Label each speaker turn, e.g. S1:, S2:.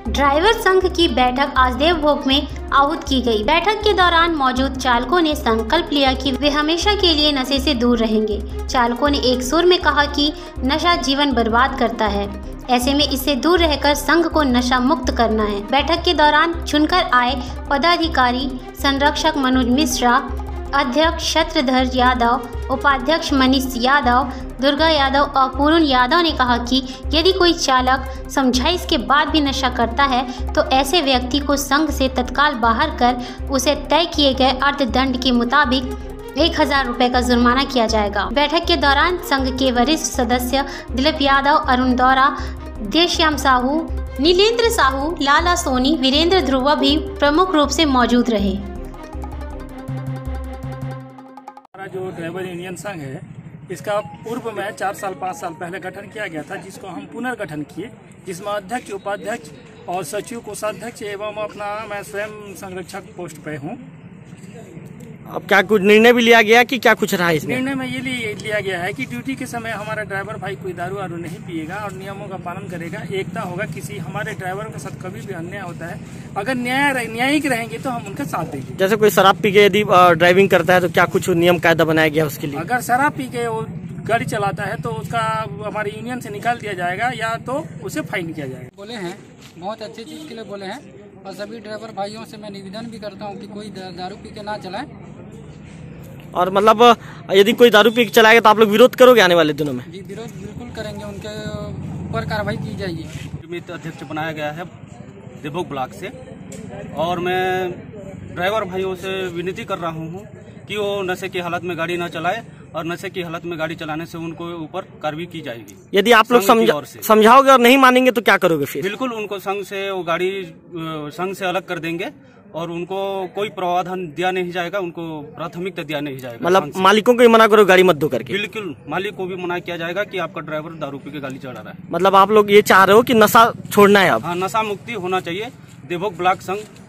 S1: Driver संघ की बैठक आज देवभोग में आहूत की गई। बैठक के दौरान मौजूद चालकों ने संकल्प लिया कि वे हमेशा के लिए नशे से दूर रहेंगे। चालकों ने एक सुर में कहा कि नशा जीवन बर्बाद करता है, ऐसे में इससे दूर रहकर संघ को नशा मुक्त करना है। बैठक के दौरान चुनकर आए पदाधिकारी संरक्षक मनोज मिश्रा, अध्यक्ष छत्रधर यादव, उपाध्यक्ष मनीष यादव, दुर्गा यादव और पूर्ण यादव ने कहा कि यदि कोई चालक समझाइश के बाद भी नशा करता है तो ऐसे व्यक्ति को संघ से तत्काल बाहर कर उसे तय किए गए अर्थदंड के मुताबिक 1000 रुपये का जुर्माना किया जाएगा। बैठक के दौरान संघ के वरिष्ठ सदस्य दिलीप यादव, अरुण दौरा, देवश्याम साहू, नीलेंद्र साहू, लाला सोनी, वीरेंद्र ध्रुवा भी प्रमुख रूप से मौजूद रहे।
S2: जो ड्राइवर यूनियन संघ है, इसका पूर्व में 4 साल 5 साल पहले गठन किया गया था, जिसको हम पुनर्गठन किए, जिसमें अध्यक्ष, उपाध्यक्ष और सचिव, कोषाध्यक्ष एवं मैं स्वयं संरक्षक पोस्ट पे हूँ।
S3: अब क्या कुछ निर्णय भी लिया गया कि क्या कुछ रहा इसमें?
S2: निर्णय में ये लिया गया है कि ड्यूटी के समय हमारा ड्राइवर भाई कोई दारू वारू नहीं पिएगा और नियमों का पालन करेगा, एकता होगा। किसी हमारे ड्राइवर के साथ कभी भी अन्याय होता है, अगर न्यायिक रहेंगे तो हम उनका साथ देंगे।
S3: जैसे कोई शराब पी के यदि ड्राइविंग करता है तो क्या कुछ नियम कायदा बनाया गया उसके लिए?
S2: अगर शराब पी के वो गाड़ी चलाता है तो उसका हमारे यूनियन से निकाल दिया जाएगा या तो उसे फाइन किया जाएगा।
S4: बोले हैं, बहुत अच्छी चीज़ के लिए बोले हैं और सभी ड्राइवर भाइयों से मैं निवेदन भी करता हूँ कि कोई दारू पी के ना चलाए।
S3: और मतलब यदि कोई दारू पी के चलाएगा तो आप लोग विरोध करोगे आने वाले दिनों में?
S4: जी विरोध बिल्कुल करेंगे, उनके ऊपर कार्रवाई की जाएगी।
S5: समिति अध्यक्ष बनाया गया है देवभोग ब्लॉक से और मैं ड्राइवर भाइयों से विनती कर रहा हूँ कि वो नशे की हालत में गाड़ी न चलाए और नशे की हालत में गाड़ी चलाने से उनको ऊपर कार्रवाई की जाएगी।
S3: यदि आप लोग समझाओगे और नहीं मानेंगे तो क्या करोगे फिर?
S5: बिल्कुल उनको संघ से वो गाड़ी संघ से अलग कर देंगे और उनको कोई प्रावधान दिया नहीं जाएगा, उनको प्राथमिकता दिया नहीं जाएगा।
S3: मतलब मालिकों को ही मना करो गाड़ी मत दो करके?
S5: बिल्कुल मालिक को भी मना किया जाएगा कि आपका ड्राइवर दारू पी के गाड़ी चला रहा है।
S3: मतलब आप लोग ये चाह रहे हो कि नशा छोड़ना है अब?
S5: हाँ, नशा मुक्ति होना चाहिए। देवभोग ब्लॉक संघ